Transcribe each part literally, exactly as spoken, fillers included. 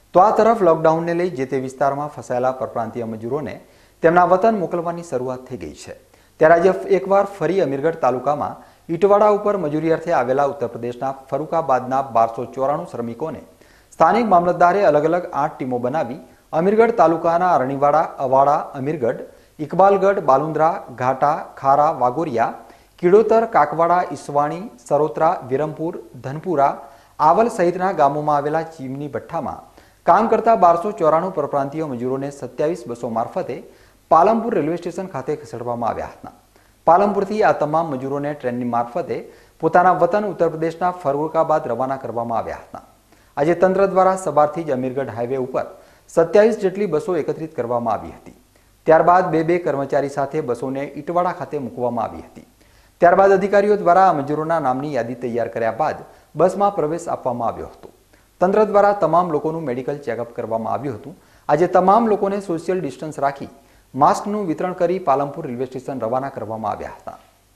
તો આ તરફ લોકડાઉનને લઈ જે તે વિસ્તારમાં ફસાયેલા પરપ્રાંતીય મજૂરોને તેમના વતન મોકલવાની શરૂઆત થઈ ગઈ છે। ત્યારે આજે એકવાર ફરી અમીરગઢ તાલુકામાં ઈટવાડા ઉપર મજૂરી અર્થે આવેલા ઉત્તર પ્રદેશના ફરુખાબાદના બારસો ચોરાણું શ્રમિકોને સ્થાનિક મામલતદારે અલગ અલગ આઠ ટીમો બનાવી અમીરગઢ તાલુકાના અરણીવાડા, અવાડા, અમીરગઢ, ઇકબાલગઢ, બાલુંદ્રા, ઘાટા, ખારા, વાગોરિયા, કિડોતર, કાકવાડા, ઈસવાણી, સરોત્રા, વિરમપુર, ધનપુરા, આવલ સહિતના ગામોમાં આવેલા ચીમની ભઠ્ઠામાં કામ કરતા બારસો ચોરાણું પરપ્રાંતીય મજૂરોને સત્યાવીસ બસો મારફતે પાલનપુર રેલવે સ્ટેશન ખાતે ખસેડવામાં આવ્યા હતા। પાલનપુરથી આ તમામ મજૂરોને ટ્રેનની મારફતે પોતાના વતન ઉત્તર પ્રદેશના ફરુખાબાદ રવાના કરવામાં આવ્યા હતા। આજે તંત્ર દ્વારા સવારથી જ અમીરગઢ હાઈવે ઉપર સત્યાવીસ જેટલી બસો એકત્રિત કરવામાં આવી હતી। ત્યારબાદ બે બે કર્મચારી સાથે બસોને ઈટવાડા ખાતે મૂકવામાં આવી હતી। ત્યારબાદ અધિકારીઓ દ્વારા આ મજૂરોના નામની યાદી તૈયાર કર્યા બાદ બસમાં પ્રવેશ આપવામાં આવ્યો હતો। તંત્ર દ્વારા તમામ લોકોનું મેડિકલ ચેકઅપ કરવામાં આવ્યું હતું। આજે તમામ લોકોને સોશિયલ ડિસ્ટન્સ રાખી માસ્કનું વિતરણ કરી પાલનપુર રેલવે સ્ટેશન રવાના કરવામાં આવ્યા હતા।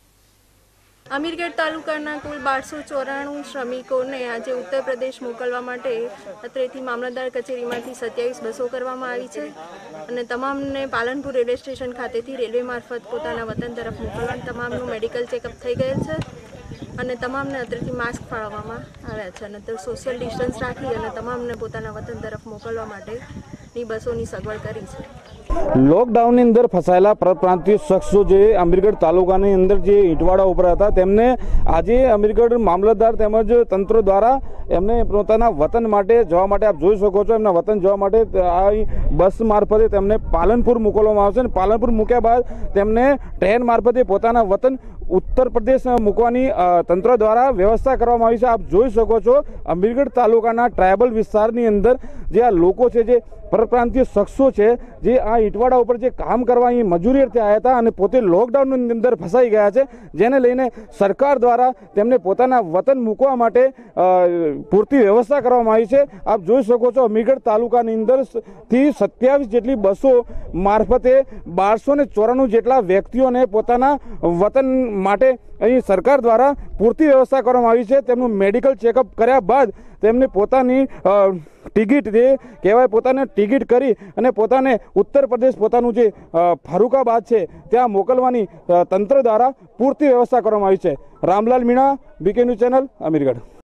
અમીરગઢ તાલુકાના કુલ બારસો ચોરાણું શ્રમિકોને આજે ઉત્તર પ્રદેશ મોકલવા માટે અત્રેથી મામલતદાર કચેરીમાંથી સત્યાવીસ બસો કરવામાં આવી છે અને તમામને પાલનપુર રેલવે સ્ટેશન ખાતેથી રેલવે મારફત પોતાના વતન તરફ મોકલવા તમામનું મેડિકલ ચેકઅપ થઈ ગયેલ છે અને તમામને અત્રેથી માસ્ક ફાળવવામાં આવ્યા છે અને સોશિયલ ડિસ્ટન્સ રાખી અને તમામને પોતાના વતન તરફ મોકલવા માટેની બસોની સગવડ કરી છે। लॉकडाउन अंदर फसायेला परप्रांतीय शख्सो जे अमीरगढ़ तालुकानी अंदर जे ईटवाड़ा उपर हता तेमने आजे अमीरगढ़ मामलतदार तेमज तंत्र द्वारा एमने पोताना वतन माटे जवा माटे आप जोई शको छो एमना वतन जवा माटे आ बस मार्फते तेमने पालनपुर मोकलवामां आवशे। पालनपुर मूक्या बाद तेमने ट्रेन मार्फते पोताना वतन उत्तर प्रदेश मूकवानी तंत्र द्वारा व्यवस्था करवामां आवी छे। आप जोई शको छो अमीरगढ़ तालुकाना ट्राइबल विस्तारनी अंदर जे आ लोको छे जे परप्रांतीय शख्सो छे जे आ ईटवाड़ा उपर जे काम करवा अहीं मजूरी अर्थी आया था અને પોતે લોકડાઉનની અંદર ફસાઈ ગયા છે, જેને લઈને સરકાર દ્વારા તેમને પોતાના વતન મૂકવા માટે પૂરતી વ્યવસ્થા કરવામાં આવી છે। આપ જોઈ શકો છો અમીરગઢ તાલુકાની અંદર થી સત્યાવીસ જેટલી બસો મારફતે બારસો ને ચોરાણું જેટલા વ્યક્તિઓને પોતાના વતન માટે અહીં સરકાર દ્વારા પૂરતી વ્યવસ્થા કરવામાં આવી છે। તેમનું મેડિકલ ચેકઅપ કર્યા બાદ તેમને પોતાની ટિકિટ જે કહેવાય પોતાને ટિકિટ કરી અને પોતાને ઉત્તર પ્રદેશ પોતાનું જે ફરુખાબાદ છે ત્યાં મોકલવાની તંત્ર દ્વારા પૂરતી વ્યવસ્થા કરવામાં આવી છે। Ramlal Meena, BK news channel, Amirgadh.